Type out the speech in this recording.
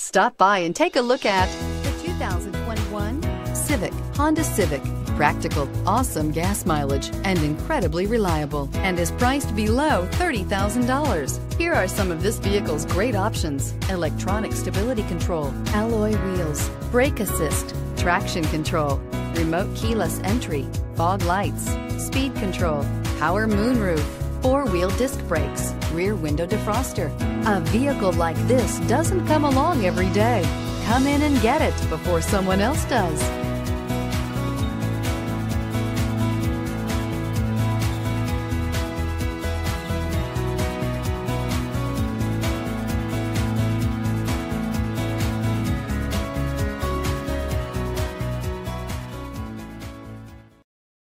Stop by and take a look at the 2021 Civic, Honda Civic. Practical, awesome gas mileage, and incredibly reliable, and is priced below $30,000. Here are some of this vehicle's great options: electronic stability control, alloy wheels, brake assist, traction control, remote keyless entry, fog lights, speed control, power moonroof, four-wheel disc brakes, rear window defroster. A vehicle like this doesn't come along every day. Come in and get it before someone else does.